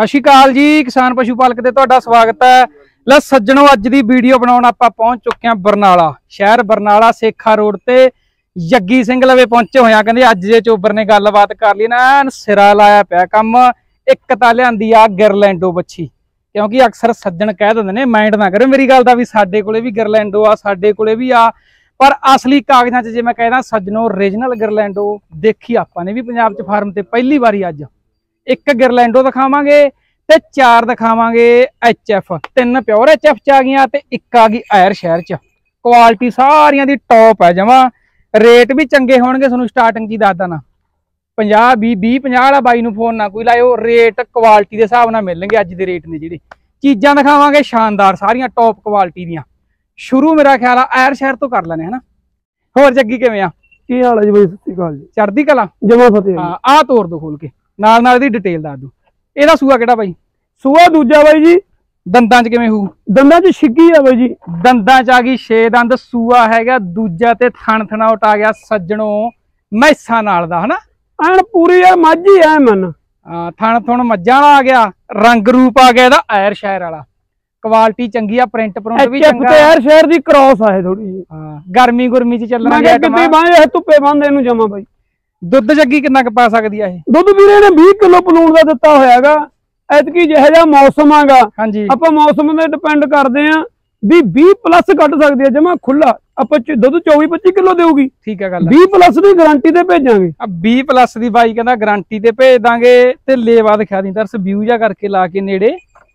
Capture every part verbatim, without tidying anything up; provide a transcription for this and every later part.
सत श्री अकाल जी, किसान पशु पालक ते तुहाडा स्वागत है। लै सज्जणों, अज दी वीडियो बनाउण आपां पहुंच चुके हैं बरनाला शहर, बरनाला सेखा रोड ते जग्गी सिंह लवे पहुंचे होए आ। कहंदे अज जे चोबर ने गलबात कर ली ना, सिरा लाया पिया काम। एक तां लिआंदी आ गिरलैंडो बच्छी, क्योंकि अक्सर सज्जण कह दिंदे ने, माइंड ना करो मेरी गल दा, भी साडे कोले भी गिरलैंडो आ, साडे कोले भी आ, पर असली कागजां च जे मैं कहदा सज्जणों ओरिजिनल गिरलैंडो देखी आपां ने भी पंजाब च फार्म ते पहली बारी। अज एक गिरलैंडो दिखावांगे ते चार दिखावांगे एच एफ, तीन प्योर एच एफ च आ गई ते एक आ गई आयर शहर च। क्वालिटी सारियां दी टॉप है जमा, रेट भी चंगे होणगे। तुहानूं स्टार्टिंग च दसदा ना, पचास भी भी पचास वाला बाई नूं फोन ना कोई लाओ, रेट क्वालिटी के हिसाब नाल मिलणगे। अज दे रेट ने जिहड़े चीज़ां दिखावांगे शानदार, सारियां टॉप क्वालिटी दियां। शुरू मेरा ख्याल आ आयर शहर तो कर लैने, है ना। होर जग्गी किवें आ? की हाल है जी? बई सत श्री अकाल जी, चढ़दी कला जमा फतेह। हां, आ तोड़ दो खोल के, नाल नाल दी डिटेल दस दो। ਇਹਦਾ ਸੂਆ ਕਿਹੜਾ ਬਾਈ? ਸੂਆ ਦੂਜਾ ਬਾਈ ਜੀ। ਦੰਦਾਂ 'ਚ ਕਿਵੇਂ ਹੋਊ? ਦੰਦਾਂ 'ਚ ਛਿੱਗੀ ਆ ਬਾਈ ਜੀ। ਦੰਦਾਂ 'ਚ ਆ ਗਈ ਛੇ ਦੰਦ, ਸੂਆ ਹੈਗਾ ਦੂਜਾ ਤੇ ਥਣ ਥਣਾਉਟ ਆ ਗਿਆ ਸੱਜਣੋਂ ਮੈਸਾਂ ਨਾਲ ਦਾ, ਹਨਾ। ਐਨ ਪੂਰੀ ਯਾਰ ਮਾਝੀ ਐ ਮਨ। ਹਾਂ, ਥਣ ਥਣ ਮੱਝਾਂ ਵਾਲਾ ਆ ਗਿਆ, ਰੰਗ ਰੂਪ ਆ ਗਿਆ ਇਹਦਾ ਆਇਰ ਸ਼ਹਿਰ ਵਾਲਾ। ਕੁਆਲਿਟੀ ਚੰਗੀ ਆ, ਪ੍ਰਿੰਟ ਪ੍ਰਿੰਟ ਵੀ ਚੰਗਾ ਤੇ ਆਇਰ ਸ਼ਹਿਰ ਦੀ ਕ੍ਰੋਸ ਆ ਇਹ ਥੋੜੀ ਜੀ। ਹਾਂ, ਗਰਮੀ ਗੁਰਮੀ 'ਚ ਚੱਲਣਾ ਗਿਆ ਕਿਤੇ ਬਾਂਹ ਇਹ ਧੁੱਪੇ ਬੰਦ ਇਹਨੂੰ ਜਮਾ ਬਾਈ। ਦੁੱਧ ਜੱਗੀ ਕਿੰਨਾ ਕੁ ਪਾ ਸਕਦੀ ਆ ਇਹ? ਦੁੱਧ ਵੀਰੇ ਨੇ ਵੀਹ ਕਿਲੋ ਪਲੂਣ ਦਾ ਦਿੱਤਾ ਹੋਇਆਗਾ। ਐਤਕੀ ਜਿਹੋ ਜਿਹਾ ਮੌਸਮ ਆਗਾ, ਹਾਂਜੀ, ਆਪਾਂ ਮੌਸਮ ਤੇ ਡਿਪੈਂਡ ਕਰਦੇ ਆ ਵੀ ਵੀਹ ਪਲੱਸ ਕੱਢ ਸਕਦੀ ਹੈ ਜਮਾ ਖੁੱਲਾ। ਆਪਾਂ ਦੁੱਧ ਚੌਵੀ ਪੱਚੀ ਕਿਲੋ ਦੇਊਗੀ, ਠੀਕ ਹੈ ਗੱਲ। ਵੀਹ ਪਲੱਸ ਦੀ ਗਾਰੰਟੀ ਤੇ ਭੇਜਾਂਗੇ। ਆ ਵੀਹ ਪਲੱਸ ਦੀ ਬਾਈ ਕਹਿੰਦਾ ਗਾਰੰਟੀ ਤੇ ਭੇਜ ਦਾਂਗੇ। ਤੇ ਲੇਵਾ ਦਿਖਾ ਦੀ ਤਰਸ, ਵਿਊ ਜਾ ਕਰਕੇ ਲਾ ਕੇ ਨੇੜੇ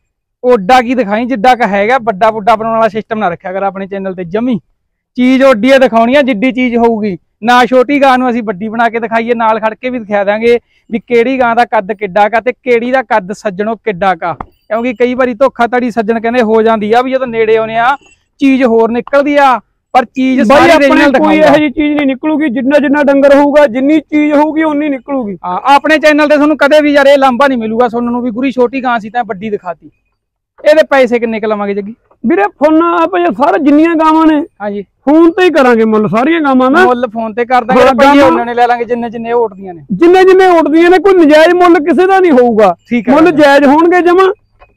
ਓਡਾ ਕੀ ਦਿਖਾਈ ਜਿੱਡਾ ਕ ਹੈਗਾ। ਵੱਡਾ ਵੱਡਾ ਬਣਾਉਣ ਵਾਲਾ ਸਿਸਟਮ ਨਾ ਰੱਖਿਆ ਕਰ ਆਪਣੇ ਚੈਨਲ ਤੇ। ਜਮੀ ਚੀਜ਼ ਓਡੀ ਆ ਦਿਖਾਉਣੀ ਆ ਜਿੱਡੀ ਚੀਜ਼ ਹੋਊਗੀ। ना छोटी गां नूं असीं वड्डी बना के दिखाईए, नाल खड़ के भी दिखा देंगे भी किहड़ी गां दा कद किड्डा का ते किहड़ी दा कद सज्जणों किड्डा का। क्योंकि कई बारी धोखाधड़ी सज्जण कहंदे हो जांदी आ, भी जदों नेड़े आउणे आ चीज़ होर निकलदी आ, पर चीज़ सारी ओरिजिनल दिखाऊंगा। कोई इहो जी चीज़ नहीं निकलूगी, जिन्ना जिन्ना डंगर होऊगा जिन्नी चीज़ होऊगी उन्नी निकलूगी। हां, अपने चैनल ते तुहानूं कदे भी यार इह लांभा नहीं मिलूगा सुनन नूं भी गुरी छोटी गां सी तां वड्डी दिखाती। ਇਹਦੇ ਪੈਸੇ ਕਿੰਨੇ ਕ ਲਵਾਂਗੇ ਜੱਗੀ? ਵੀਰੇ ਫੋਨ ਆਪਾਂ ਜੇ ਸਾਰੇ ਜਿੰਨੀਆਂ ਗਾਵਾਂ ਨੇ, ਹਾਂਜੀ, ਫੋਨ ਤੇ ਹੀ ਕਰਾਂਗੇ ਮੁੱਲ। ਸਾਰੀਆਂ ਗਾਵਾਂ ਦਾ ਮੁੱਲ ਫੋਨ ਤੇ ਕਰ ਦਾਂਗੇ, ਰੁਪਈਏ ਉਹਨਾਂ ਨੇ ਲੈ ਲਾਂਗੇ ਜਿੰਨੇ ਜਿੰਨੇ ਉੱਠਦੀਆਂ ਨੇ। ਜਿੰਨੇ ਜਿੰਨੇ ਉੱਠਦੀਆਂ ਨੇ, ਕੋਈ ਨਜਾਇਜ਼ ਮੁੱਲ ਕਿਸੇ ਦਾ ਨਹੀਂ ਹੋਊਗਾ। ਮੁੱਲ ਜਾਇਜ਼ ਹੋਣਗੇ ਜਮਾ।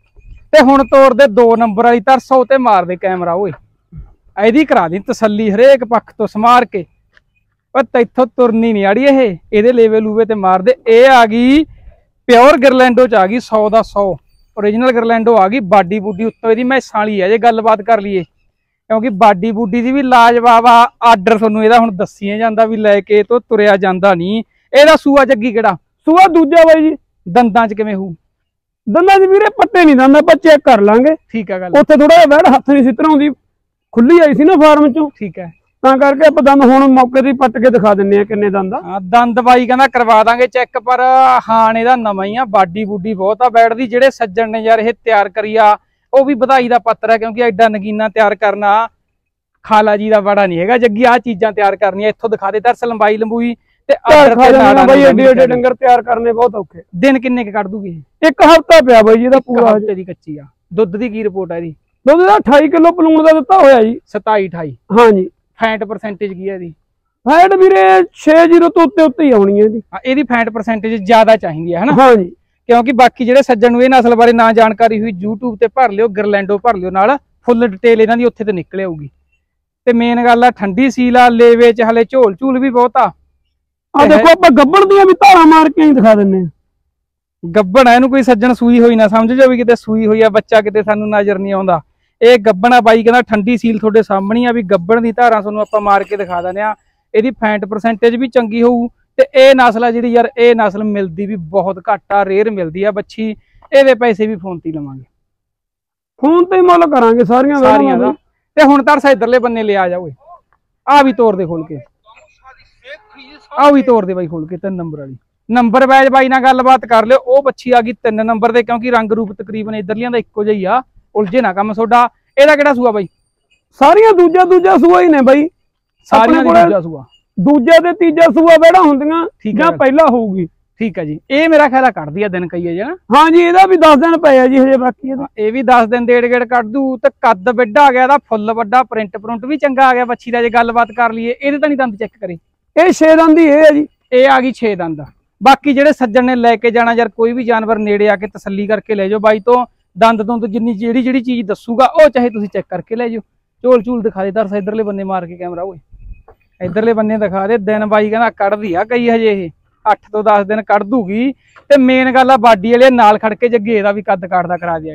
ਤੇ ਹੁਣ ਤੋਰ ਦੇ ਦੋ ਨੰਬਰ ਵਾਲੀ ਤਰਸੋ ਤੇ ਮਾਰ ਦੇ ਕੈਮਰਾ ਓਏ, ਇਹਦੀ ਕਰਾ ਦੀ ਤਸੱਲੀ ਹਰੇਕ ਪੱਖ ਤੋਂ ਸਮਾਰ ਕੇ। ਪਰ ਤੈਥੋਂ ਤੁਰਨੀ ਨਹੀਂ ਆੜੀ ਇਹ, ਇਹਦੇ ਲੇਵੇ ਲੂਵੇ ਤੇ ਮਾਰ ਦੇ। ਇਹ ਆ ਗਈ ਪਿਓਰ ਗਿਰਲੈਂਡੋ ਚ ਆ ਗਈ, ਸੌ ਦਾ ਸੌ ओरिजिनल गिरलैंडो आ गई। बाडी बूडी उत्तों इहदी मैसां वाली है जे गलबात कर लीए, क्योंकि बाडी बूडी दी भी लाजवाब आ। आर्डर तुहानूं इहदा हुण दस्सिए जांदा भी लैके तो तुरिया जांदा नहीं। इहदा सूआ जग्गी किहड़ा? सूआ दूजा बाई जी। दंदां च किवें होऊ? दंदां च वीरे पट्टे नहीं, दंद आपां चेक कर लांगे, ठीक है गल। उत्थे थोड़ा जिहा वैड़ हत्थ नहीं सिੱਧਰ आउंदी, खुली आई सी ना फार्म चों, ठीक है, ਤਾਂ ਕਰਕੇ ਆਪਾਂ ਦੰਦ ਹੁਣ ਮੌਕੇ ਤੇ ਪੱਟ ਕੇ ਦਿਖਾ ਦਿੰਨੇ ਆ ਕਿੰਨੇ ਦੰਦ ਆ। ਹਾਂ, ਦੰਦ ਬਾਈ ਕਹਿੰਦਾ ਕਰਵਾ ਦਾਂਗੇ ਚੈੱਕ, ਪਰ ਹਾਣ ਇਹਦਾ ਨਵਾਂ ਹੀ ਆ। ਬਾਡੀ ਬੂਡੀ ਬਹੁਤ ਆ ਬੈਠ ਦੀ। ਜਿਹੜੇ ਸੱਜਣ ਨੇ ਯਾਰ ਇਹ ਤਿਆਰ ਕਰੀ ਆ ਉਹ ਵੀ ਵਧਾਈ ਦਾ ਪਾਤਰ ਹੈ, ਕਿਉਂਕਿ ਐਡਾ ਨਗੀਨਾ ਤਿਆਰ ਕਰਨਾ ਖਾਲਾ ਜੀ ਦਾ ਬੜਾ ਨਹੀਂ ਹੈਗਾ। ਜੱਗੀ ਆ ਚੀਜ਼ਾਂ ਤਿਆਰ ਕਰਨੀਆਂ ਇੱਥੋਂ ਦਿਖਾ ਦੇ ਤਰਸ, ਲੰਬਾਈ ਲੰਬੂਈ ਤੇ ਬਾਈ ਏਡੇ ਏਡੇ ਡੰਗਰ ਤਿਆਰ ਕਰਨੇ ਬਹੁਤ ਔਖੇ। ਦਿਨ ਕਿੰਨੇ ਕ ਕੱਢ ਦੂਗੀ? ਇੱਕ ਹਫ਼ਤਾ ਪਿਆ ਬਾਈ ਜੀ ਇਹਦਾ ਪੂਰਾ। ਹਫ਼ਤੇ ਦੀ ਕੱਚੀ ਆ। ਦੁੱਧ ਦੀ ਕੀ ਰਿਪੋਰਟ ਹੈ ਇਹਦੀ? ਦੁੱਧ ਦਾ ਅਠਾਈ ਕਿਲੋ ਪਲੂਣ ਦਾ ਦਿੱਤਾ ਹੋਇਆ ਜੀ। ਸਤਾਈ ਅਠਾਈ, ਹਾਂਜੀ। फैट परसेंटेज की है दी? फैट वीरे छे जीरो तो उत्ते उत्ते ही आउणी है दी। हां, एदी फैट परसेंटेज ज्यादा चाहिदी है, है ना। हां जी, क्योंकि बाकी जेडे सज्जण नूं इह नस्ल बारे ना जानकारी हुई यूट्यूब ते भर लियो, गिरलैंडो भर लियो, नाल फुल डिटेल इन्हां दी उत्थे ते निकल आऊगी। ते मेन गल आ ठंडी सील आ, लेवे च हले झोल झूल भी बहुत आ। आ देखो आपां गब्बड़ दी भी धारा मार के ही दिखा दिंने आ। गब्बड़ है, इहनूं कोई सज्जण सूई होई ना समझ जाओ भी किते सूई होई आ, बच्चा किते सानूं नजर नहीं आउंदा। ਇਹ ਗੱਬਣ ਆ ਬਾਈ ਕਹਿੰਦਾ, ਠੰਡੀ ਸੀਲ ਤੁਹਾਡੇ ਸਾਹਮਣੇ ਆ, ਵੀ ਗੱਬਣ ਦੀ ਧਾਰਾਂ ਤੁਹਾਨੂੰ ਆਪਾਂ ਮਾਰ ਕੇ ਦਿਖਾ ਦਿੰਦੇ ਆ। ਇਹਦੀ ਫੈਟ ਪਰਸੈਂਟੇਜ ਵੀ ਚੰਗੀ ਹੋਊ। ਤੇ ਇਹ ਨਸਲ ਆ ਜਿਹੜੀ ਯਾਰ, ਇਹ ਨਸਲ ਮਿਲਦੀ ਵੀ ਬਹੁਤ ਘੱਟ ਆ, ਰੇਅਰ ਮਿਲਦੀ ਆ ਬੱਚੀ। ਇਹਦੇ ਪੈਸੇ ਵੀ ਫੋਨ ਤੇ ਲਵਾਂਗੇ, ਫੋਨ ਤੇ ਮੁੱਲ ਕਰਾਂਗੇ ਸਾਰੀਆਂ ਸਾਰੀਆਂ ਦਾ। ਤੇ ਹੁਣ ਤਰਸ ਇਧਰਲੇ ਬੰਨੇ ਲਿਆ ਜਾ ਓਏ, ਆ ਵੀ ਤੋੜ ਦੇ ਖੋਲ ਕੇ, ਆ ਵੀ ਤੋੜ ਦੇ ਬਾਈ ਖੋਲ ਕੇ। ਤਿੰਨ ਨੰਬਰ ਵਾਲੀ ਨੰਬਰ ਵੈਜ ਬਾਈ ਨਾਲ ਗੱਲਬਾਤ ਕਰ ਲਿਓ। ਉਹ ਬੱਚੀ ਆ ਗਈ ਤਿੰਨ ਨੰਬਰ ਦੇ, ਕਿਉਂਕਿ ਰੰਗ ਰੂਪ ਤਕਰੀਬਨ ਇਧਰਲੀਆਂ ਦਾ ਇੱਕੋ ਜਿਹਾ ਹੀ ਆ। उलझे ना कम सोडा। एदा किहड़ा सूआ बाई? सारियां दूजा दूजा सूआ ही ने बाई, सारियां दूजा सूआ। दूजा ते तीजा सूआ बेड़ा हुंदियां जां पहला होऊगी, ठीक है जी। ए मेरा ख्याल कट दिया दिन कई है जी ना। हां जी, एदा भी दस दिन पे है जी हजे, बाकी एदा ए भी दस दिन डेढ़ गेड़ कट दू। ते कद बड़ा आ गया दा, फुल बड़ा, प्रिंट प्रुंट भी चंगा आ गया बच्ची दा। जे गलबात कर लईए, एदे तां नहीं दंद चेक करे। ए छे दंद ही ए है जी। ए आ गई छे दंद। बाकी जेडे सज्जन ने लैके जाना यार कोई भी जानवर नेड़े आके तसल्ली करके ले जाओ बाई तो दंद दुंद जिन्नी जेड़ी जेड़ी चीज दसूगा वो चाहे तुसीं चेक करके ले जाओ। झोल झूल दिखा दे दरस इधरले बन्ने मार के कैमरा ओए इधरले बन्ने दिखा दे। दिन बाई कहना कढ़दी आ कई हजे ये अठ तो दस दिन कढ़ दूगी ते मेन गल आ बाडी वाले नाल खड़ के जग्गे इहदा भी कद काट दा करा दे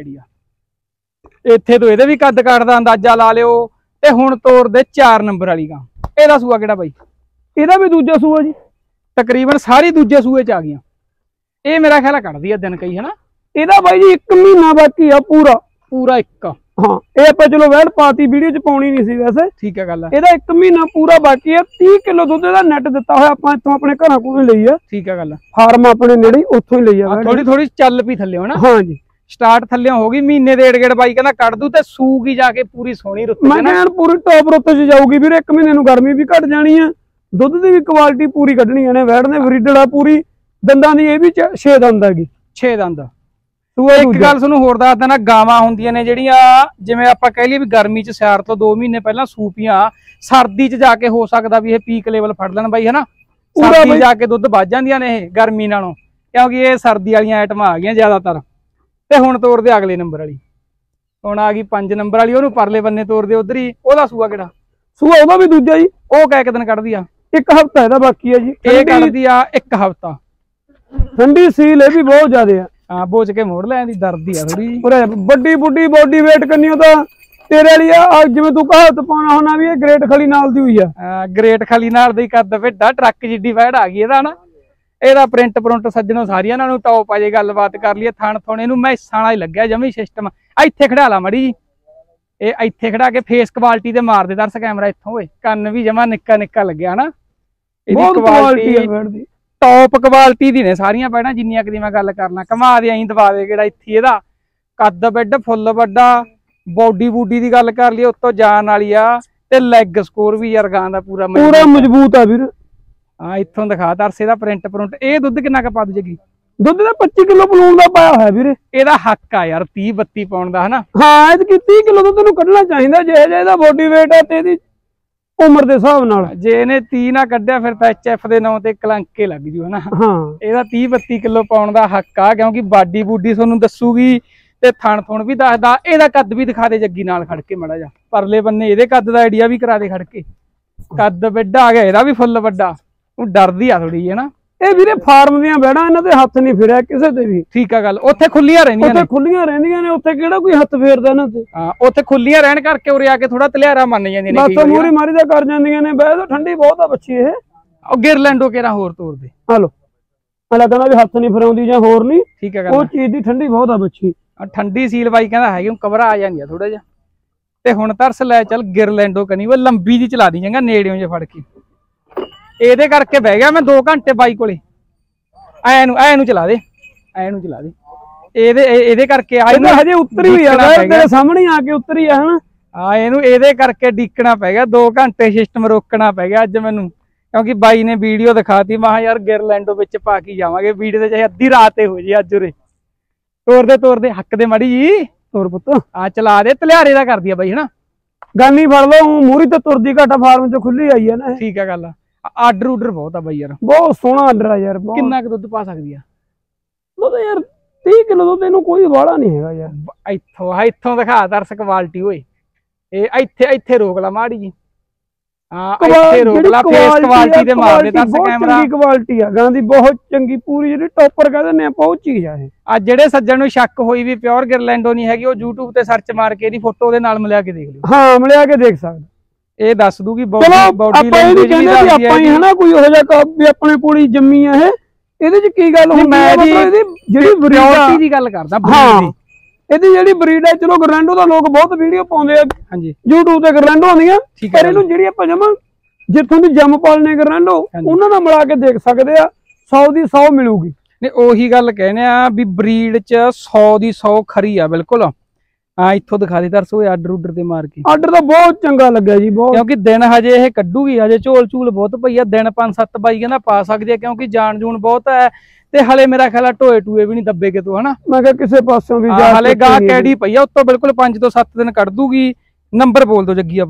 आइडिया इत्थे तो इहदे भी कद काट दा अंदाजा ला लिओ। ते हुण तोर दे चार नंबर वाली गां इहदा सूआ किहड़ा बाई? इहदा भी दूजा सूआ जी तकरीबन सारी दूजे सूए च आ गई। ये मेरा ख्याल कढ़दी है दिन कई है ना। ਇਹਦਾ ਬਾਈ ਜੀ एक महीना बाकी आ पूरा पूरा एक हाँ ਇਹ ਆਪਾਂ ਚਲੋ ਵੈੜ ਪਾਤੀ ਵੀਡੀਓ ਚ ਪਾਉਣੀ ਨਹੀਂ ਸੀ ਵੈਸੇ ਠੀਕ ਹੈ ਗੱਲ। ਇਹਦਾ एक महीना पूरा बाकी ਹੈ। तीस किलो ਦੁੱਧ ਦਾ ਨੈਟ ਦਿੱਤਾ ਹੋਇਆ ਆਪਾਂ ਇੱਥੋਂ ਆਪਣੇ ਘਰਾਂ ਕੋਲੋਂ ਲਈ ਆ। ਠੀਕ ਹੈ ਗੱਲ। ਫਾਰਮ ਆਪਣੇ ਨੇੜੇ ਉੱਥੋਂ ਹੀ ਲਈ ਆ। ਥੋੜੀ ਥੋੜੀ ਚੱਲ ਪਈ ਥੱਲੇ ਹੋਣਾ। ਹਾਂ ਜੀ ਸਟਾਰਟ ਥੱਲੇ ਹੋ ਗਈ ਮਹੀਨੇ ਦੇ ਏੜ ਬਾਈ ਕਹਿੰਦਾ ਕੱਢ ਦੂ ਤੇ ਸੂਗੀ ਜਾ ਕੇ ਪੂਰੀ ਸੋਹਣੀ ਰੁੱਤ ਮੈਂ ਕਹਿੰਦਾ ਪੂਰੀ ਟੌਪ ਰੁੱਤ ਚ ਜਾਊਗੀ ਵੀਰੇ। ਇੱਕ ਮਹੀਨੇ ਨੂੰ ਗਰਮੀ ਵੀ ਘਟ ਜਾਣੀ ਆ ਦੁੱਧ ਦੀ ਵੀ ਕੁਆਲਿਟੀ ਪੂਰੀ ਕੱਢਣੀ ਨੇ ਵੈੜ ਨੇ ਬਰੀਡਡ ਆ ਪੂਰੀ ਦੰਦਾਂ ਦੀ ਇਹ ਵੀ ਛੇ ਦੰਦ ਹੈਗੀ ਛੇ ਦੰਦ। ਇੱਕ ਗੱਲ ਤੁਹਾਨੂੰ ਹੋਰ ਦੱਸ ਦਿੰਦਾ ਗਾਵਾਂ ਹੁੰਦੀਆਂ ਨੇ ਜਿਹੜੀਆਂ ਜਿਵੇਂ ਆਪਾਂ ਕਹਿ ਲਈਏ ਵੀ ਗਰਮੀ ਚ ਸਿਆਰ ਤੋਂ ਦੋ ਮਹੀਨੇ ਪਹਿਲਾਂ ਸੂਪੀਆਂ ਸਰਦੀ ਚ ਜਾ ਕੇ ਹੋ ਸਕਦਾ ਵੀ ਇਹ ਪੀਕ ਲੈਵਲ ਫੜ ਲੈਣ ਬਾਈ ਹਨਾ। ਸਰਦੀ ਜਾ ਕੇ ਦੁੱਧ ਵੱਧ ਜਾਂਦੀਆਂ ਨੇ ਇਹ ਗਰਮੀ ਨਾਲੋਂ ਕਿਉਂਕਿ ਇਹ ਸਰਦੀ ਵਾਲੀਆਂ ਆਈਟਮਾਂ ਆ ਗਈਆਂ ਜ਼ਿਆਦਾਤਰ। ਤੇ ਹੁਣ ਤੋਰਦੇ ਅਗਲੇ ਨੰਬਰ ਵਾਲੀ ਹੁਣ ਆ ਗਈ ਪੰਜ ਨੰਬਰ ਵਾਲੀ ਉਹਨੂੰ ਪਰਲੇ ਬੰਨੇ ਤੋਰਦੇ ਉਧਰ ਹੀ। ਉਹਦਾ ਸੂਆ ਕਿਹੜਾ? ਸੂਆ ਉਹਦਾ ਵੀ ਦੂਜਾ ਜੀ। ਉਹ ਕਹਿ ਦਿਨ ਕੱਢਦੀ ਆ? ਇੱਕ ਹਫਤਾ ਇਹਦਾ ਬਾਕੀ ਆ ਜੀ। ਇਹ ਕੱਢਦੀ ਆ ਇੱਕ ਹਫਤਾ। ਠੰਡੀ ਸੀਲ ਇਹ ਵੀ ਬਹੁਤ ਜ਼ਿਆਦਾ ਆ। ਹਾਂ ਬੋਝ ਕੇ ਮੋੜ ਲੈਣ ਦੀ ਦਰਦੀ ਆ ਥੋੜੀ ਜੀ। ਵੱਡੀ ਬੁੱਢੀ ਬੋਡੀ ਵੇਟ ਕਰਨੀ ਉਹ ਤਾਂ ਤੇਰੇ ਵਾਲੀ ਆ ਜਿਵੇਂ ਤੂੰ ਕਹਾਵਤ ਪਾਉਣਾ ਹੋਣਾ ਵੀ ਇਹ ਗ੍ਰੇਟ ਖਲੀ ਨਾਲ ਦੀ ਹੋਈ ਆ। ਗ੍ਰੇਟ ਖਲੀ ਨਾਲ ਦੀ ਕੱਦ ਵੱਡਾ ਟਰੱਕ ਜਿੱਡੀ ਵੈੜ ਆ ਗਈ ਇਹਦਾ ਨਾ। ਇਹਦਾ ਪ੍ਰਿੰਟ ਪ੍ਰਿੰਟ ਸੱਜਣੋਂ ਸਾਰੀਆਂ ਨਾਲ ਨੂੰ ਟੌਪ ਆ ਜੇ ਗੱਲਬਾਤ ਕਰ ਲਈਏ। ਥਣ ਥੋਣੇ ਇਹਨੂੰ ਮੈਸਾਂ ਵਾਲਾ ਹੀ ਲੱਗਿਆ ਜਮੀ ਸਿਸਟਮ। ਇੱਥੇ ਖੜਾ ਲਾ ਮੜੀ ਜੀ ਇਹ ਇੱਥੇ ਖੜਾ ਕੇ ਫੇਸ ਕੁਆਲਿਟੀ ਤੇ ਮਾਰ ਦੇ ਦਰਸ ਕੈਮਰਾ ਇੱਥੋਂ ਓਏ। ਕੰਨ ਵੀ ਜਮਾ ਨਿੱਕਾ ਨਿੱਕਾ ਲੱਗਿਆ ਨਾ। ਇਹਦੀ ਕੁਆਲਿਟੀ ਟੌਪ ਕੁਆਲਿਟੀ ਦੀ ਨੇ ਸਾਰੀਆਂ ਪੈਣਾ ਜਿੰਨੀਆਂ ਕਦੀ ਮੈਂ ਗੱਲ ਕਰਨਾ। ਘਮਾ ਦੇ ਐਂ ਦਬਾ ਦੇ ਕਿਹੜਾ ਇੱਥੇ ਇਹਦਾ ਕੱਦ ਬੈੱਡ ਫੁੱਲ ਵੱਡਾ। ਬੋਡੀ ਬੂਡੀ ਦੀ ਗੱਲ ਕਰ ਲਈਏ ਉੱਤੋਂ ਜਾਨ ਵਾਲੀ ਆ ਤੇ ਲੈਗ ਸਕੋਰ ਵੀ ਯਾਰ ਗਾਂ ਦਾ ਪੂਰਾ ਪੂਰਾ ਮਜ਼ਬੂਤ ਆ ਵੀਰ। ਹਾਂ ਇੱਥੋਂ ਦਿਖਾ ਦਰਸੇ ਦਾ ਪ੍ਰਿੰਟ ਪ੍ਰਿੰਟ। ਇਹ ਦੁੱਧ ਕਿੰਨਾ ਕੁ ਪਾ ਦੂਜੇਗੀ? ਦੁੱਧ ਦਾ ਪੱਚੀ ਕਿਲੋ ਪਲੂਣ ਦਾ ਪਾਇਆ ਹੋਇਆ ਵੀਰੇ। ਇਹਦਾ ਹੱਕ ਆ ਯਾਰ ਤੀਹ ਬੱਤੀ ਪਾਉਣ ਦਾ ਹਨਾ। ਹਾਂ ਇਹ ਤੀਹ ਕਿਲੋ ਦੁੱਧ ਨੂੰ ਕੱਢਣਾ ਚਾਹੀਦਾ ਜੇ ਜੇ ਇਹਦਾ ਬੋਡੀ ਵੇਟ ਆ ਤੇ ਇਹਦੀ ਉਮਰ ਦੇ ਹਿਸਾਬ ਨਾਲ। ਜੇ ਇਹਨੇ ਤੀਹ ਨਾ ਕੱਢਿਆ ਫਿਰ ਤਾਂ ਐਚ ਐਫ ਦੇ ਨਾਂ ਤੇ ਕਲੰਕੇ ਲੱਗ ਜੂ ਹਨਾ। ਹਾਂ ਇਹਦਾ ਤੀਹ ਬੱਤੀ ਕਿਲੋ ਪਾਉਣ ਦਾ ਹੱਕ ਆ ਕਿਉਂਕਿ ਬਾਡੀ ਬੂਡੀ ਤੁਹਾਨੂੰ ਦੱਸੂਗੀ ਤੇ ਥਣ ਥੁਣ ਵੀ ਦੱਸਦਾ। ਇਹਦਾ ਕੱਦ ਵੀ ਦਿਖਾ ਦੇ ਜੱਗੀ ਨਾਲ ਖੜ ਕੇ ਮੜਾ ਜਾ ਪਰਲੇ ਬੰਨੇ ਇਹਦੇ ਕੱਦ ਦਾ ਆਈਡੀਆ ਵੀ ਕਰਾ ਦੇ ਖੜ ਕੇ। ਕੱਦ ਵੱਡਾ ਆ ਗਿਆ ਇਹਦਾ ਵੀ ਫੁੱਲ ਵੱਡਾ। ਉਹ ਡਰਦੀ ਆ ਥੋੜੀ ਹੈ ਨਾ। ਇਹ ਵੀਰੇ ਫਾਰਮ ਦੀਆਂ ਬੈੜਾਂ ਇਹਨਾਂ ਤੇ ਹੱਥ ਨਹੀਂ ਫਿਰਿਆ ਕਿਸੇ ਤੇ ਵੀ। ਠੀਕ ਆ ਗੱਲ। ਉੱਥੇ ਖੁੱਲੀਆਂ ਰਹਿੰਦੀਆਂ ਨੇ। ਉੱਥੇ ਖੁੱਲੀਆਂ ਰਹਿੰਦੀਆਂ ਨੇ ਉੱਥੇ ਕਿਹੜਾ ਕੋਈ ਹੱਥ ਫੇਰਦਾ ਇਹਨਾਂ ਤੇ। ਹਾਂ ਉੱਥੇ ਖੁੱਲੀਆਂ ਰਹਿਣ ਕਰਕੇ ਉਰੇ ਆ ਕੇ ਥੋੜਾ ਤਲਿਆਰਾ ਮੰਨ ਜਾਂਦੀਆਂ ਨੇ। ਬਸ ਮੂਰੀ ਮਾਰੀ ਦਾ ਕਰ ਜਾਂਦੀਆਂ ਨੇ। ਬੈ ਤਾਂ ਠੰਡੀ ਬਹੁਤ ਆ ਬੱਚੀ ਇਹ। ਉਹ ਗਿਰਲੈਂਡੋ ਕਿਹੜਾ ਹੋਰ ਤੋਰਦੇ ਹਲੋ ਅਲਾ ਕਹਿੰਦਾ ਵੀ ਹੱਥ ਨਹੀਂ ਫਰਾਉਂਦੀ ਜਾਂ ਹੋਰ ਨਹੀਂ। ਠੀਕ ਆ ਗੱਲ। ਉਹ ਚੀਜ਼ ਦੀ ਠੰਡੀ ਬਹੁਤ ਆ ਬੱਚੀ। ਠੰਡੀ ਸੀਲ ਬਾਈ ਕਹਿੰਦਾ ਹੈਗੀ ਕਵਰਾ ਆ ਜਾਂਦੀ ਆ ਥੋੜਾ ਜਿਹਾ। ਤੇ ਹੁਣ ਤਰਸ ਲੈ ਚੱਲ ਗਿਰਲੈਂਡੋ ਕਨੀ ਉਹ ਲੰਬੀ ਦੀ ਚਲਾ ਦੀ ਜਾਂਗਾ ਨੇੜਿਓਂ ਜੇ ਫੜ ਕੇ। ਇਹਦੇ ਕਰਕੇ ਬਹਿ ਗਿਆ ਮੈਂ ਦੋ ਘੰਟੇ ਬਾਈ ਕੋਲੇ। ਐ ਨੂੰ ਐ ਨੂੰ ਚਲਾ ਦੇ ਐ ਨੂੰ ਚਲਾ ਦੇ ਇਹਦੇ ਇਹਦੇ ਕਰਕੇ ਆ ਇਹਨੂੰ ਹਜੇ ਉੱਤਰੀ ਹੋਈ ਆ ਤੇਰੇ ਸਾਹਮਣੇ ਆ ਕੇ ਉੱਤਰੀ ਆ ਹਨਾ। ਹਾਂ ਇਹਨੂੰ ਇਹਦੇ ਕਰਕੇ ਡੀਕਣਾ ਪੈ ਗਿਆ ਦੋ ਘੰਟੇ ਸਿਸਟਮ ਰੋਕਣਾ ਪੈ ਗਿਆ ਅੱਜ ਮੈਨੂੰ ਕਿਉਂਕਿ ਬਾਈ ਨੇ ਵੀਡੀਓ ਦਿਖਾਤੀ। ਮੈਂ ਯਾਰ ਗਿਰਲੈਂਡੋ ਵਿੱਚ ਪਾ ਕੇ ਜਾਵਾਂਗੇ ਵੀਡੀਓ ਤੇ ਚਾਹੇ ਅੱਧੀ ਰਾਤ ਤੇ ਹੋ ਜੇ ਅੱਜ ਉਰੇ। ਤੋਰਦੇ ਤੋਰਦੇ ਹੱਕ ਦੇ ਮਾੜੀ ਜੀ ਤੋਰ ਪੁੱਤ ਆ ਚਲਾ ਦੇ ਤਲਿਆਰੇ ਦਾ ਕਰਦੀ ਆ ਬਾਈ ਹਨਾ। ਗਾਨੀ ਫੜ ਲਓ ਮੂਰੀ ਤੇ ਤੁਰਦੀ ਘਾਟਾ ਫਾਰਮ ਚ ਖੁੱਲੀ ਆਈ ਆ ਨਾ। ਠੀਕ ਆ ਗੱਲ। ਆਰਡਰ ਉਡਰ ਬਹੁਤ ਆ ਬਾਈ ਯਾਰ ਬਹੁਤ ਸੋਹਣਾ ਆਰਡਰ ਆ ਯਾਰ। ਕਿੰਨਾ ਕੁ ਦੁੱਧ ਪਾ ਸਕਦੀ ਆ? ਦੁੱਧ ਯਾਰ तीस किलो ਦੁੱਧ ਇਹਨੂੰ ਕੋਈ ਵਾਲਾ ਨਹੀਂ ਹੈਗਾ ਯਾਰ। ਇੱਥੋਂ ਇੱਥੋਂ ਦਿਖਾ ਦਰਸ ਕੁਆਲਿਟੀ ਓਏ। ਇਹ ਇੱਥੇ ਇੱਥੇ ਰੋਕ ਲਾ ਮਾੜੀ ਜੀ। ਹਾਂ ਇੱਥੇ ਰੋਕ ਲਾ ਫੇਸ ਕੁਆਲਿਟੀ ਤੇ ਮਾਰ ਦੇ ਦਰਸ ਕੈਮਰਾ। ਚੰਗੀ ਕੁਆਲਿਟੀ ਆ ਗਾਂ ਦੀ ਬਹੁਤ ਚੰਗੀ ਪੂਰੀ ਜਿਹੜੀ ਟੌਪਰ ਕਹਿੰਦੇ ਨੇ ਆਪਾਂ ਉਹ ਚੀਜ਼ ਆ ਇਹ। ਆ ਜਿਹੜੇ ਸੱਜਣ ਨੂੰ ਸ਼ੱਕ ਹੋਈ ਵੀ ਪਿਓਰ ਗਿਰਲੈਂਡੋ ਨਹੀਂ ਹੈਗੀ ਉਹ YouTube ਤੇ ਸਰਚ ਮਾਰ ਕੇ ਇਹਦੀ ਫੋਟੋ ਦੇ ਨਾਲ ਮਿਲਾ ਕੇ ਦੇਖ ਲਿਓ। ਹਾਂ ਮਿਲਿਆ ਕੇ ਦੇਖ ਸਕਦੇ। ਇਹ ਦੱਸ ਦੂਗੀ ਬੋਡੀ ਬੋਡੀ ਲੈਂਗੁਏਜ ਵੀ ਆਪਾਂ ਹੀ ਹਨਾ ਕੋਈ ਉਹੋ ਜਿਹਾ ਵੀ ਆਪਣੇ ਕੋਲ ਜੰਮੀ ਆ ਇਹ। ਇਹਦੇ ਚ ਕੀ ਗੱਲ ਹੁੰਦੀ ਹੈ ਇਹਦੀ ਜਿਹੜੀ ਪ੍ਰਿਓਰਿਟੀ ਦੀ ਗੱਲ ਕਰਦਾ। ਹਾਂ ਇਹਦੀ ਜਿਹੜੀ ਬਰੀਡ ਹੈ ਚਲੋ ਗਰਲੈਂਡੋ ਦਾ ਲੋਕ ਬਹੁਤ ਵੀਡੀਓ ਪਾਉਂਦੇ ਆ ਹਾਂਜੀ YouTube ਤੇ ਗਰਲੈਂਡੋ ਆਉਂਦੀਆਂ ਪਰ ਇਹਨੂੰ ਜਿਹੜੀ ਆਪਾਂ ਜਮਾ ਜਿੱਥੋਂ ਦੀ ਜੰਮ ਪਾਲਨੇ ਗਰਲੈਂਡੋ ਉਹਨਾਂ ਨਾਲ ਮਿਲਾ ਕੇ ਦੇਖ ਸਕਦੇ ਆ। ਸੌ ਦੀ ਸੌ ਮਿਲੂਗੀ। ਨਹੀਂ ਉਹੀ ਗੱਲ ਕਹਿੰਦੇ ਆ ਵੀ ਬਰੀਡ ਚ ਸੌ ਦੀ ਸੌ ਖਰੀ ਆ ਬਿਲਕੁਲ। ਹਾਂ ਇੱਥੋਂ ਦਿਖਾ ਦੇ ਦਰਸੋ ਆਰਡਰ ਉਡਰ ਤੇ ਮਾਰ ਕੇ। ਆਰਡਰ ਤਾਂ ਬਹੁਤ ਚੰਗਾ ਲੱਗਿਆ ਜੀ ਬਹੁਤ ਕਿਉਂਕਿ ਦਿਨ ਹਜੇ ਇਹ ਕੱਢੂਗੀ ਹਜੇ ਝੋਲ ਝੂਲ ਬਹੁਤ ਪਈ ਆ। ਦਿਨ ਪੰਜ ਸੱਤ ਬਾਈ ਕਹਿੰਦਾ ਪਾ ਸਕਦੀ ਆ ਕਿਉਂਕਿ ਜਾਨ ਜੂਨ ਬਹੁਤ ਹੈ ਤੇ ਹਲੇ ਮੇਰਾ ਖਿਆਲ ਆ ਟੋਏ ਟੂਏ ਵੀ ਨਹੀਂ ਦੱਬੇ ਕਿਤੋਂ ਹਨਾ। ਮੈਂ ਕਿਹਾ ਕਿਸੇ ਪਾਸੋਂ ਵੀ ਹਲੇ ਗਾਂ ਕੈਡੀ ਪਈ ਆ ਉੱਤੋਂ ਬਿਲਕੁਲ ਪੰਜ ਤੋਂ ਸੱਤ ਦਿਨ ਕੱਢ ਦੂਗੀ। ਨੰਬਰ ਬੋਲ ਦੋ ਜੱਗੀ ਆਪਣਾ।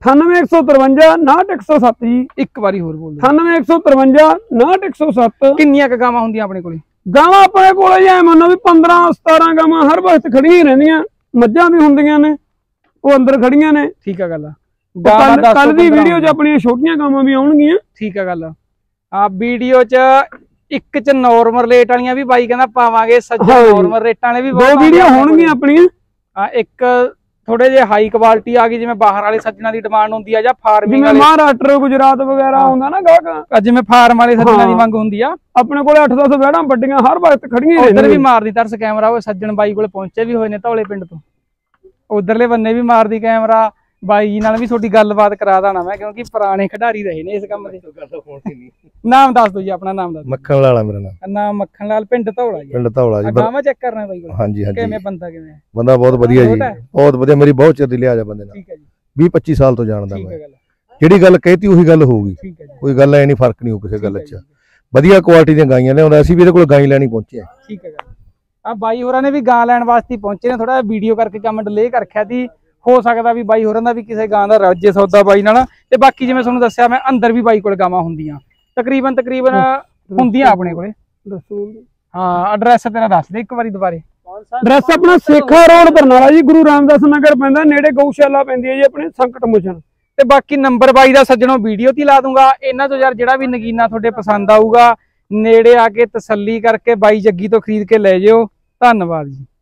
ਅਠਾਨਵੇਂ ਇੱਕ ਸੌ ਤਰਵੰਜਾ ਉਨਾਹਠ ਇੱਕ ਸੌ ਸੱਤ ਜੀ। ਇੱਕ ਵਾਰੀ ਹੋਰ ਬੋਲ ਦਿਓ। ਅਠਾਨਵੇਂ ਇੱਕ ਸੌ ਤਰਵੰਜਾ ਉਨਾਹਠ ਇੱਕ ਸੌ ਸੱਤ। ਕਿੰਨੀਆਂ ਕ ਗਾਵਾਂ ਹੁੰਦੀਆਂ ਆਪਣੇ ਕੋਲੇ? ਗਾਵਾਂ ਆਪਣੇ ਕੋਲੇ ਜੀ ਐ ਮੰਨੋ ਵੀ ਪੰਦਰਾਂ ਸਤਾਰਾਂ ਗਾਵਾਂ ਹਰ ਵਕਤ ਖੜੀਆਂ ਹੀ ਰਹਿੰਦੀਆਂ। ਮੱਝਾਂ ਵੀ ਹੁੰਦੀਆਂ ਨੇ, ਉਹ ਅੰਦਰ ਖੜੀਆਂ ਨੇ। ਠੀਕ ਆ ਗੱਲ। ਕੱਲ ਦੀ ਵੀਡੀਓ 'ਚ ਆਪਣੀਆਂ ਛੋਟੀਆਂ ਗਾਵਾਂ ਵੀ ਆਉਣਗੀਆਂ। ਠੀਕ ਆ ਗੱਲ। ਆ ਵੀਡੀਓ 'ਚ ਇੱਕ 'ਚ ਨੋਰਮਲ ਰੇਟ ਵਾਲੀਆਂ ਵੀ ਬਾਈ ਕਹਿੰਦਾ ਪਾਵਾਂਗੇ, ਸੱਜਾ ਨੋਰਮਲ ਰੇਟਾਂ ਵਾਲੇ ਵੀ ਦੋ ਵੀਡੀਓ ਹੋਣਗੀਆਂ ਆਪਣੀਆਂ। ਆ ਇੱਕ ਥੋੜੇ ਜਿਹੇ ਹਾਈ ਕੁਆਲਿਟੀ ਆ ਗਈ, ਜਿਵੇਂ ਬਾਹਰ ਵਾਲੇ ਸੱਜਣਾ ਦੀ ਡਿਮਾਂਡ ਹੁੰਦੀ ਆ, ਜਾਂ ਫਾਰਮਿੰਗ ਵਾਲੇ ਮਹਾਰਾਸ਼ਟਰ ਗੁਜਰਾਤ ਵਗੈਰਾ ਆਉਂਦਾ ਨਾ ਗਾਹਕ, ਜਿਵੇਂ ਫਾਰਮ ਵਾਲੇ ਸੱਜਣਾ ਦੀ ਮੰਗ ਹੁੰਦੀ ਆ। ਆਪਣੇ ਕੋਲੇ ਅੱਠ ਦਸ ਵੈੜਾਂ ਵੱਡੀਆਂ ਹਰ ਵਕਤ ਖੜੀਆਂ ਨੇ। ਉਧਰ ਵੀ ਮਾਰਦੀ ਤਰਸ ਕੈਮਰਾ, ਉਹ ਸੱਜਣ ਬਾਈ ਕੋਲੇ ਪਹੁੰਚੇ ਵੀ ਹੋਏ ਨੇ ਧੌਲੇ ਪਿੰਡ ਤੋਂ। ਉਧਰਲੇ ਬੰਨੇ ਵੀ ਮਾਰਦੀ ਕੈਮਰਾ। ਬਾਈ ਜੀ ਨਾਲ ਵੀ ਤੁਹਾਡੀ ਗੱਲਬਾਤ ਕਰਾ ਦੇਣਾ ਮੈਂ, ਕਿਉਂਕਿ ਪੁਰਾਣੇ ਖਿਡਾਰੀ ਰਹੇ ਨੇ ਇਸ ਕੰਮ ਦੇ। ਨਾਮ ਦੱਸ ਦਿਓ ਜੀ, ਆਪਣਾ ਨਾਮ ਦੱਸ। ਮੱਖਣ ਲਾਲ ਆ ਮੇਰਾ ਨਾਮ। ਨਾਮ ਮੱਖਣ ਲਾਲ, ਪਿੰਡ ਧੌਲਾ ਜੀ। ਪਿੰਡ ਧੌਲਾ ਜੀ। ਗਾਵਾਂ ਚੈੱਕ ਕਰਨਾ ਬਾਈ ਕੋਲ? ਹਾਂਜੀ ਹਾਂਜੀ। ਕਿਵੇਂ ਬੰਦਾ ਕਿਵੇਂ? ਬੰਦਾ ਬਹੁਤ ਵਧੀਆ ਜੀ, ਬਹੁਤ ਵਧੀਆ। ਮੇਰੀ ਬਹੁਤ ਚਿਰ ਦੀ ਲਿਆ ਜਾ ਬੰਦੇ ਨਾਲ। ਠੀਕ ਹੈ ਜੀ। ਵੀਹ ਪੱਚੀ ਸਾਲ ਤੋਂ ਜਾਣਦਾ ਮੈਂ। ਗੱਲ। ਜਿਹੜੀ ਗੱਲ ਕਹਿਤੀ ਉਹੀ ਗੱਲ ਹੋਊਗੀ। ਠੀਕ ਹੈ ਜੀ। ਕੋਈ ਗੱਲ ਐ ਨਹੀਂ, ਫਰਕ ਨਹੀਂ ਹੋ ਕਿਸੇ ਗੱਲ 'ਚ। ਵਧੀਆ ਕੁਆਲਿਟੀ ਦੀਆਂ ਗਾਈਆਂ ਲਿਆਉਂਦਾ, ਅਸੀਂ ਵੀ ਇਹਦੇ ਕੋਲ ਗਾਈ ਲੈਣੀ ਪਹੁੰਚੇ ਆ। ਠੀਕ ਹੈ ਗੱਲ। ਆ ਬਾਈ ਹੋਰਾਂ ਨੇ ਵੀ ਗਾਂ ਲੈਣ ਵਾਸਤੇ ਪਹੁੰਚੇ ਨੇ, ਥੋੜਾ ਵੀਡੀਓ ਕਰਕੇ ਕੰਮ ਡਿਲੇ ਕਰ ਰੱਖਿਆ ਸੀ। ਹੋ ਸਕਦਾ ਵੀ ਬਾਈ ਹੋਰਾਂ ਦਾ ਵੀ ਕਿਸੇ ਗਾਂ ਦਾ ਰੱਜੇ ਸੌਦਾ ਬਾਈ ਨਾਲ। ਤੇ ਬਾਕੀ ਜਿਵੇਂ ਤੁਹਾਨੂੰ ਦੱਸਿਆ ਮੈਂ, ਅੰਦਰ ਵੀ ਬਾਈ ਕੋਲ ਗਾਵਾਂ ਹੁੰਦੀਆਂ ਤਕਰੀਬਨ ਤਕਰੀਬਨ ਹੁੰਦੀਆਂ ਆਪਣੇ ਕੋਲੇ। ਹਾਂ, ਐਡਰੈਸ ਤੇਰਾ ਦੱਸ ਦੇ ਇੱਕ ਵਾਰੀ ਦੁਬਾਰੇ। ਐਡਰੈਸ ਆਪਣਾ ਸੇਖਾ ਰੋਡ ਬਰਨਾਲਾ ਜੀ, ਗੁਰੂ ਰਾਮਦਾਸ ਨਗਰ ਪੈਂਦਾ, ਨੇੜੇ ਗਊਸ਼ਾਲਾ ਪੈਂਦੀ ਹੈ ਜੀ ਆਪਣੇ ਸੰਕਟ ਮੋਚਨ। ਤੇ ਬਾਕੀ ਨੰਬਰ ਬਾਈ ਦਾ ਸੱਜਣੋਂ ਵੀਡੀਓ ਤੇ ਲਾ ਦੂੰਗਾ। ਇਹਨਾਂ ਤੋਂ ਯਾਰ ਜਿਹੜਾ ਵੀ ਨਗੀਨਾ ਤੁਹਾਡੇ ਪਸੰਦ ਆਊਗਾ, ਨੇੜੇ ਆ ਕੇ ਤਸੱਲੀ ਕਰਕੇ ਬਾਈ ਜੱਗੀ ਤੋਂ ਖਰੀਦ ਕੇ ਲੈ ਜਿਓ। ਧੰਨਵਾਦ ਜੀ।